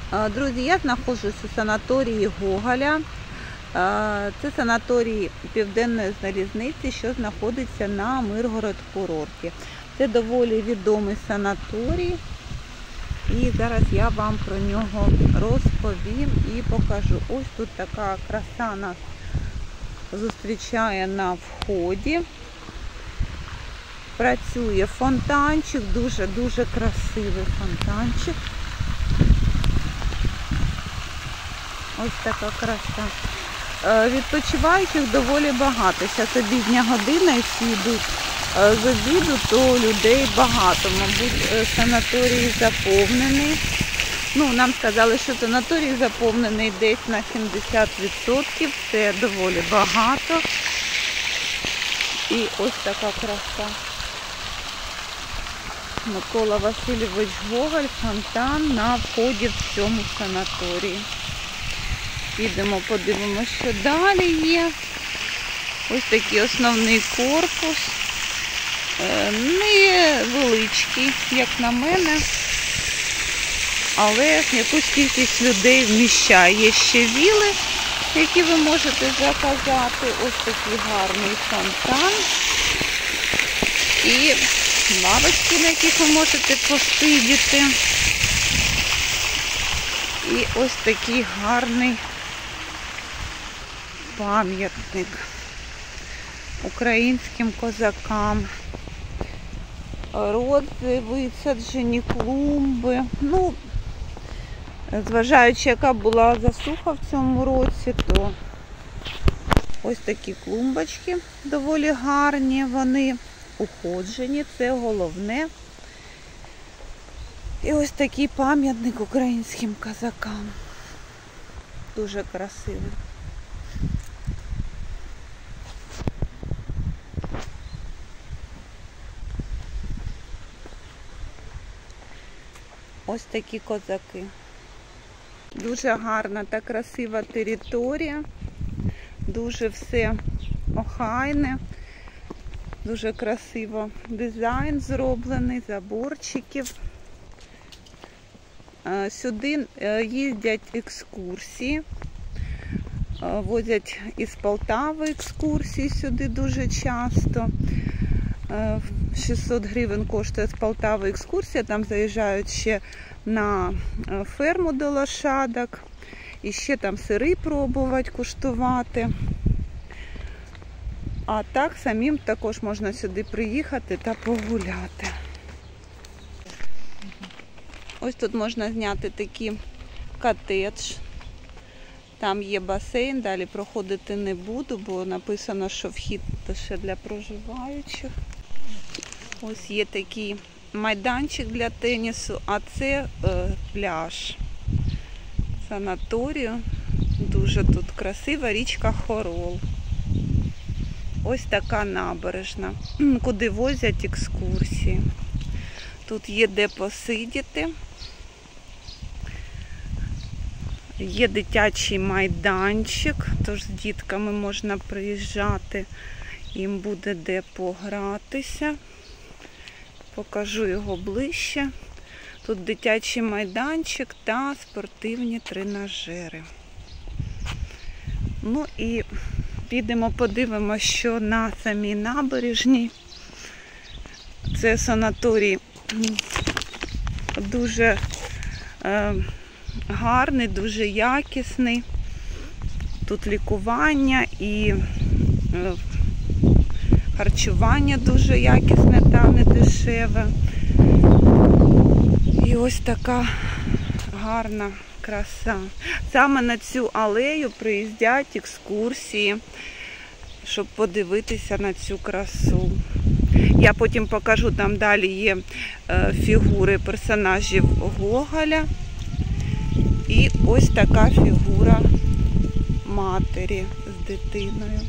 Друзі, я знаходжусь у санаторії Гоголя. Це санаторій Південної залізниці, що знаходиться на Миргород-курорті. Це доволі відомий санаторій. І зараз я вам про нього розповім і покажу. Ось тут така краса нас зустрічає на вході. Працює фонтанчик, дуже-дуже красивий фонтанчик. Ось така краса. Відпочиваючих доволі багато. Зараз обідня година і всі йдуть з обіду, то людей багато. Мабуть, санаторій заповнений. Нам сказали, що санаторій заповнений десь на 70%. Це доволі багато. І ось така краса. Микола Васильович Гоголь, фонтан на вході в цьому санаторії. Підемо, подивимося, що далі є. Ось такий основний корпус. Невеличкий, як на мене, але якусь кількість людей вміщає. Є ще віли, які ви можете заказати. Ось такий гарний фонтан. І лавочки, на яких ви можете посидіти. І ось такий гарний пам'ятник українським козакам. Рози висаджені, клумби. Зважаючи, яка була засуха в цьому році, то ось такі клумбочки доволі гарні. Вони уходжені, це головне. І ось такий пам'ятник українським козакам. Дуже красивий. Ось такі козаки. Дуже гарна та красива територія. Дуже все охайне. Дуже красиво дизайн зроблений, заборчиків. Сюди їздять екскурсії. Возять із Полтави екскурсії сюди дуже часто. 600 гривень коштує з Полтави екскурсія. Там заїжджають ще на ферму до лошадок. І ще там сири пробувати, куштувати. А так самим також можна сюди приїхати та погуляти. Ось тут можна зняти такий котедж. Там є басейн, далі проходити не буду, бо написано, що вхід лише для проживаючих. Ось є такий майданчик для тенісу, а це пляж санаторію. Дуже тут красива річка Хорол. Ось така набережна, куди возять екскурсії. Тут є де посидіти. Є дитячий майданчик, тож з дітками можна приїжджати, їм буде де погратися. Покажу його ближче. Тут дитячий майданчик та спортивні тренажери. І підемо подивимося, що на самій набережній. Це санаторій дуже гарний, дуже якісний. Тут лікування і харчування дуже якісне та не дешеве. І ось така гарна краса. Саме на цю алею приїздять екскурсії, щоб подивитися на цю красу. Я потім покажу, там далі є фігури персонажів Гоголя. І ось така фігура матері з дитиною.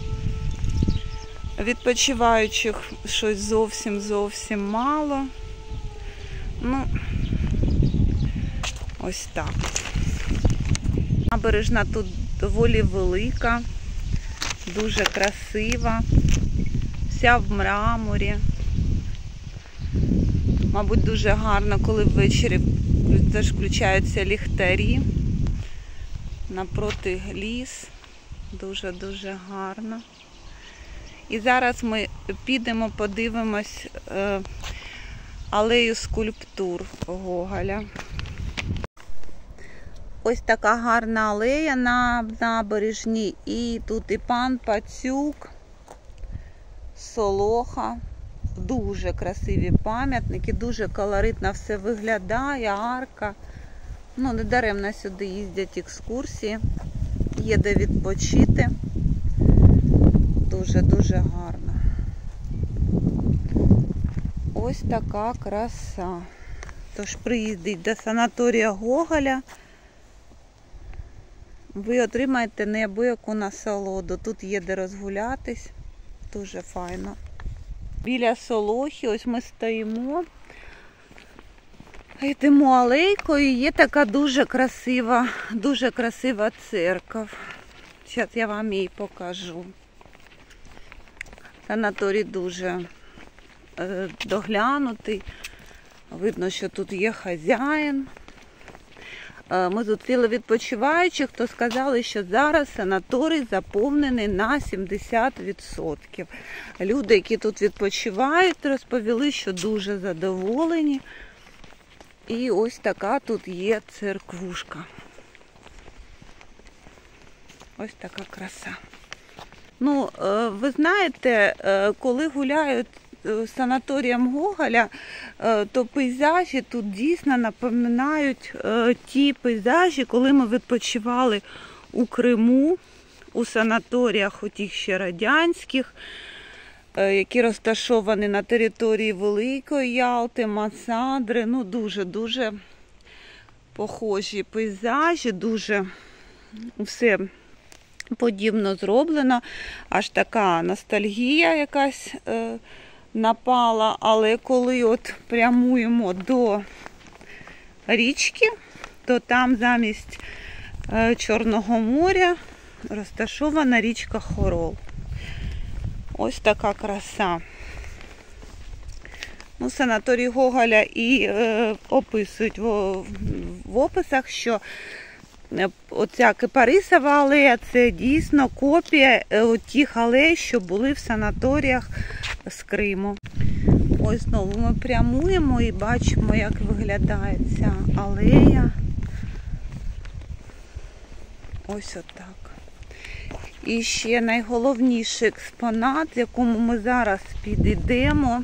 Відпочиваючих щось зовсім мало. Ось так. Набережна тут доволі велика, дуже красива, вся в мраморі. Мабуть, дуже гарно, коли ввечері теж включаються ліхтарі. Напроти ліс. Дуже-дуже гарно. І зараз ми підемо, подивимось алею скульптур Гоголя. Ось така гарна алея на набережній. І тут і пан Пацюк, Солоха. Дуже красиві пам'ятники, дуже колоритно все виглядає, арка. Ну, недаремно сюди їздять екскурсії. Є де відпочити. Дуже-дуже гарно. Ось така краса. Тож приїздіть до санаторія Гоголя, ви отримаєте неабияку насолоду. Тут є де розгулятись. Дуже файно. Біля Солохи, ось ми стоїмо. Йдемо алейкою, є така дуже красива церква. Зараз я вам її покажу. Санаторій дуже доглянутий. Видно, що тут є хазяїн. Ми зустріли відпочиваючих, хто сказали, що зараз санаторій заповнений на 70%. Люди, які тут відпочивають, розповіли, що дуже задоволені. І ось така тут є церквушка. Ось така краса. Ну, ви знаєте, коли гуляють санаторієм Гоголя, то пейзажі тут дійсно напоминають ті пейзажі, коли ми відпочивали у Криму, у санаторіях отих ще радянських, які розташовані на території Великої Ялти, Масандри. Ну, дуже-дуже похожі пейзажі, дуже все подібно зроблено. Аж така ностальгія якась напала. Але коли от прямуємо до річки, то там замість Чорного моря розташована річка Хорол. Ось така краса. Ну, санаторій Гоголя і описують в описах, що оця Кипарисова алея – це дійсно копія тих алей, що були в санаторіях з Криму. Ось знову ми прямуємо і бачимо, як виглядає ця алея. Ось отак. І ще найголовніший експонат, в якому ми зараз підійдемо,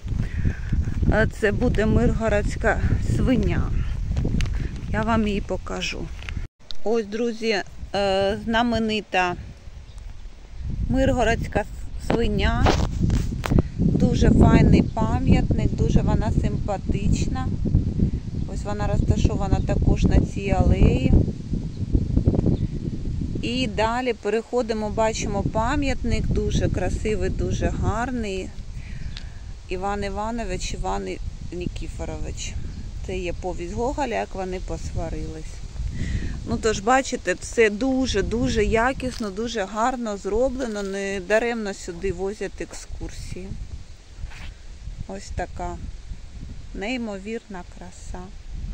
це буде миргородська свиня. Я вам її покажу. Ось, друзі, знаменита миргородська свиня. Дуже файний пам'ятник, дуже вона симпатична. Ось вона розташована також на цій алеї. І далі переходимо, бачимо пам'ятник, дуже красивий, дуже гарний. Іван Іванович, Іван Нікіфорович. Це є повість Гоголя, як вони посварились. Ну, тож, бачите, все дуже-дуже якісно, дуже гарно зроблено. Не даремно сюди возять екскурсії. Ось така неймовірна краса.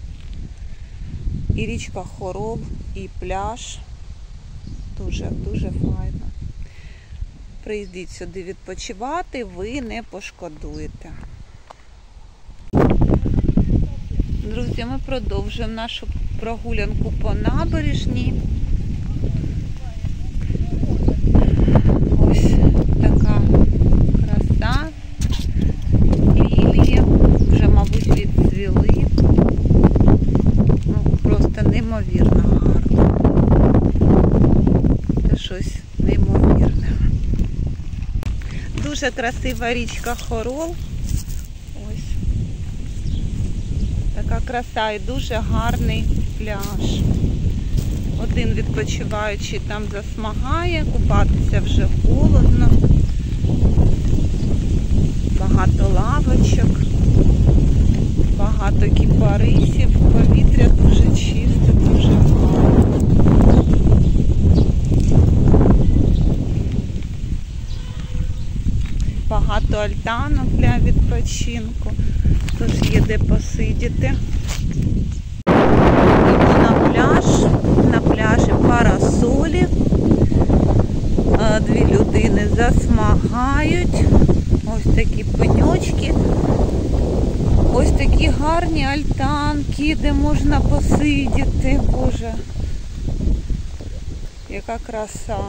І річка Хорол, і пляж. Дуже-дуже файно. Приїздіть сюди відпочивати, ви не пошкодуєте. Друзі, ми продовжуємо нашу прогулянку по набережній. Ось така краса. Лілії вже, мабуть, відцвіли. Ну, просто неймовірно гарно. Це щось неймовірне. Дуже красива річка Хорол. Ось. Така краса і дуже гарний пляж. Один відпочиваючий там засмагає, купатися вже холодно. Багато лавочок, багато кіпарисів, повітря дуже чисте, дуже гарно. Багато альтанок для відпочинку, тож є де посидіти. такі, де можна посидіти. Боже, яка краса.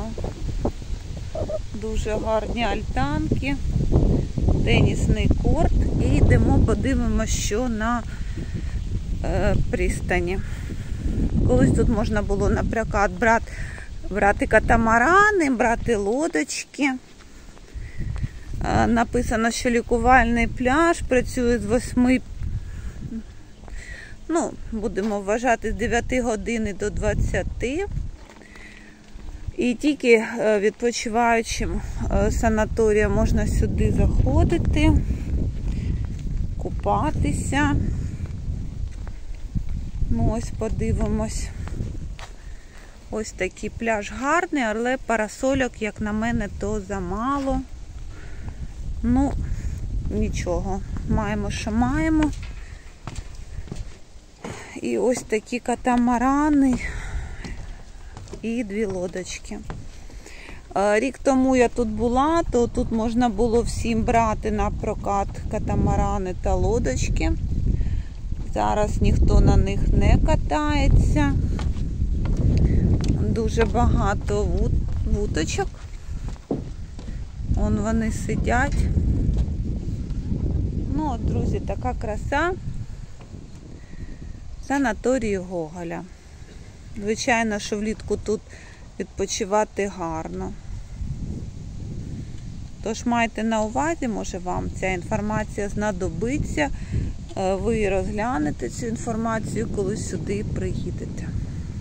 Дуже гарні альтанки, тенісний корт. І йдемо, подивимося, що на пристані. Колись тут можна було на прокат брати катамарани, брати лодочки. Написано, що лікувальний пляж працює з 8, ну, будемо вважати, з 9 години до 20. І тільки відпочиваючим санаторія можна сюди заходити, купатися. Ну, ось подивимось. Ось такий пляж гарний, але парасольок, як на мене, то замало. Ну, нічого. Маємо, що маємо. І ось такі катамарани і 2 лодочки. Рік тому я тут була, то тут можна було всім брати на прокат катамарани та лодочки. Зараз ніхто на них не катається. Дуже багато вудочок. Вон вони сидять. Ну, от, друзі, така краса санаторії Гоголя. Звичайно, що влітку тут відпочивати гарно. Тож майте на увазі, може вам ця інформація знадобиться. Ви розглянете цю інформацію, коли сюди приїдете.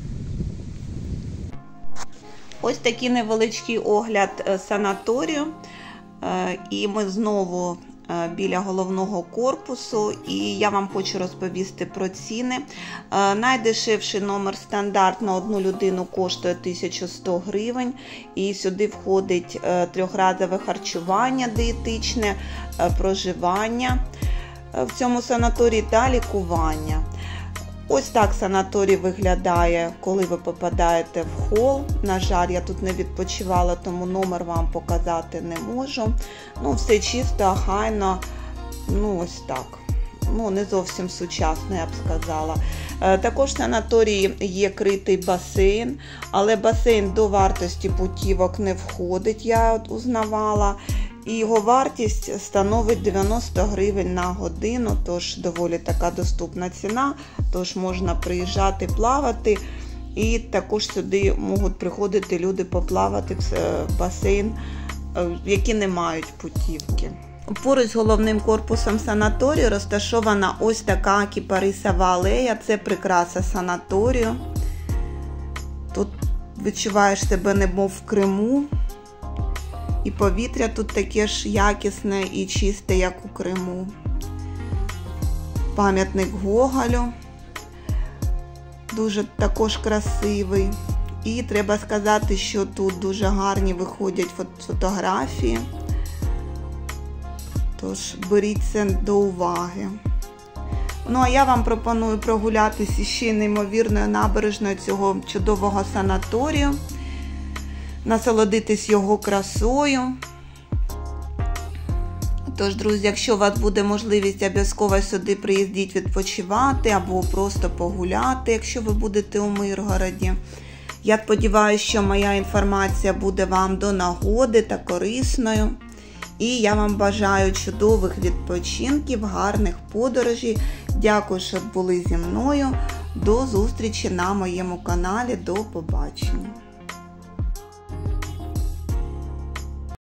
Ось такий невеличкий огляд санаторію. І ми знову біля головного корпусу. І я вам хочу розповісти про ціни. Найдешевший номер стандарт на одну людину коштує 1100 гривень. І сюди входить 3-разове харчування дієтичне, проживання в цьому санаторії та лікування. Ось так санаторій виглядає, коли ви попадаєте в хол. На жаль, я тут не відпочивала, тому номер вам показати не можу. Ну, все чисто, охайно, ну ось так. Ну, не зовсім сучасно, я б сказала. Також в санаторії є критий басейн, але басейн до вартості путівок не входить, я от узнавала. І його вартість становить 90 гривень на годину, тож доволі така доступна ціна, тож можна приїжджати плавати. І також сюди можуть приходити люди поплавати в басейн, які не мають путівки. Поруч з головним корпусом санаторію розташована ось така кіпарисова алея, це прикраса санаторію. Тут відчуваєш себе немов в Криму. І повітря тут таке ж якісне і чисте, як у Криму. Пам'ятник Гоголю. Дуже також красивий. І треба сказати, що тут дуже гарні виходять фотографії. Тож беріть це до уваги. Ну, а я вам пропоную прогулятися ще неймовірною набережною цього чудового санаторію. Насолодитись його красою. Тож, друзі, якщо у вас буде можливість, обов'язково сюди приїздіть відпочивати або просто погуляти, якщо ви будете у Миргороді. Я сподіваюся, що моя інформація буде вам до нагоди та корисною. І я вам бажаю чудових відпочинків, гарних подорожей. Дякую, що були зі мною. До зустрічі на моєму каналі. До побачення.